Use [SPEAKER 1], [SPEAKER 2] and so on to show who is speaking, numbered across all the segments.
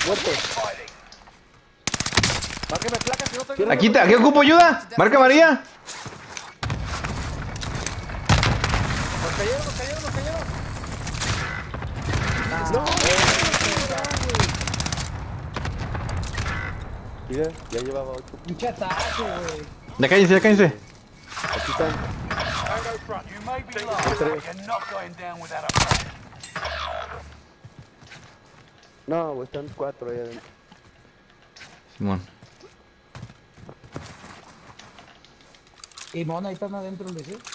[SPEAKER 1] Muerto.
[SPEAKER 2] Márqueme placas que no tengo.
[SPEAKER 3] Aquí ocupo ayuda. Marca María.
[SPEAKER 2] Nos cayeron.
[SPEAKER 1] No. Mira, ya llevaba 8.
[SPEAKER 4] Un chatazo, güey.
[SPEAKER 3] Ya cállense.
[SPEAKER 1] Aquí están.
[SPEAKER 5] Tango front, you may be low, but you're not going down without a fight.
[SPEAKER 1] No, güey, están 4 ahí adentro.
[SPEAKER 3] Simón.
[SPEAKER 4] Y Mona, ahí están adentro, ¿le sí?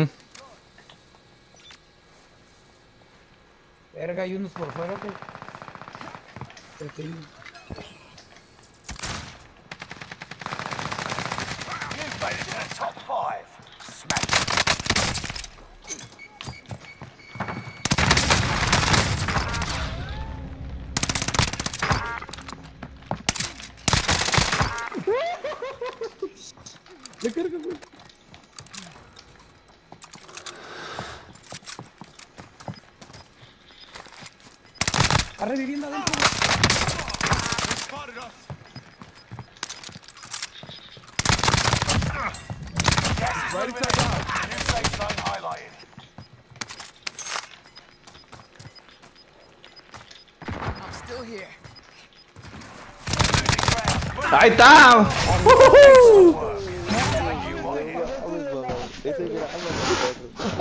[SPEAKER 4] Verga, hay unos por fuera, que...
[SPEAKER 5] You've made it to the top 5. Smash it.
[SPEAKER 1] ¡Le carga, güey!
[SPEAKER 4] Está reviviendo adentro, güey.
[SPEAKER 5] Ready to go. New safe zone highlighted.
[SPEAKER 6] I'm still here.
[SPEAKER 3] Ahí está.
[SPEAKER 1] Ese era